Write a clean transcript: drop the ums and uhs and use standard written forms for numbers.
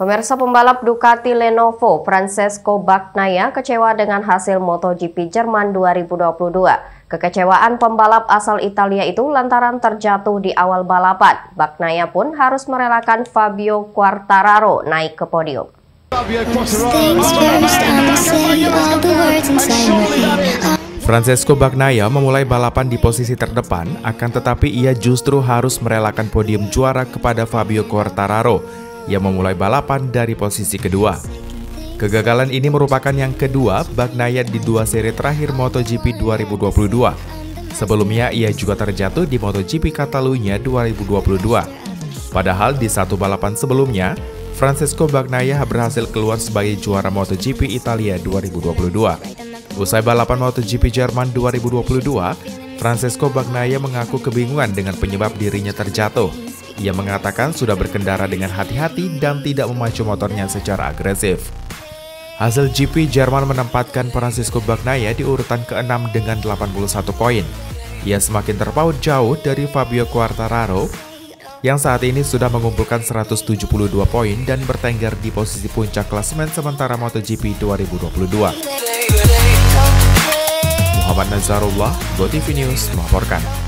Pemirsa, pembalap Ducati Lenovo Francesco Bagnaia kecewa dengan hasil MotoGP Jerman 2022. Kekecewaan pembalap asal Italia itu lantaran terjatuh di awal balapan. Bagnaia pun harus merelakan Fabio Quartararo naik ke podium. Francesco Bagnaia memulai balapan di posisi terdepan, akan tetapi ia justru harus merelakan podium juara kepada Fabio Quartararo yang memulai balapan dari posisi kedua. Kegagalan ini merupakan yang kedua Bagnaia di dua seri terakhir MotoGP 2022. Sebelumnya ia juga terjatuh di MotoGP Catalunya 2022. Padahal di satu balapan sebelumnya, Francesco Bagnaia berhasil keluar sebagai juara MotoGP Italia 2022. Usai balapan MotoGP Jerman 2022, Francesco Bagnaia mengaku kebingungan dengan penyebab dirinya terjatuh. Ia mengatakan sudah berkendara dengan hati-hati dan tidak memacu motornya secara agresif. Hasil GP Jerman menempatkan Francesco Bagnaia di urutan ke-6 dengan 81 poin. Ia semakin terpaut jauh dari Fabio Quartararo yang saat ini sudah mengumpulkan 172 poin dan bertengger di posisi puncak klasemen sementara MotoGP 2022. Muhammad Nazarullah, GoTV News melaporkan.